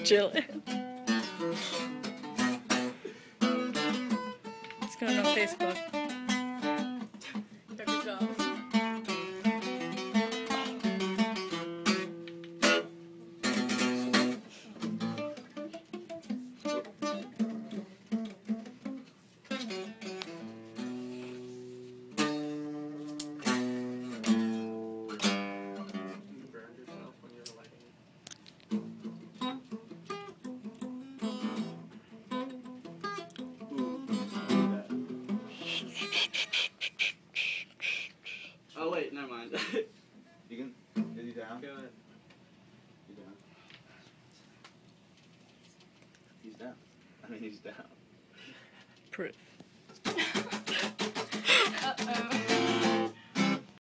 chill. It's going on Facebook. There we go. Oh wait, never mind. You can. Is he down? Go ahead. You down? He's down. I mean, he's down. Proof. Uh-oh.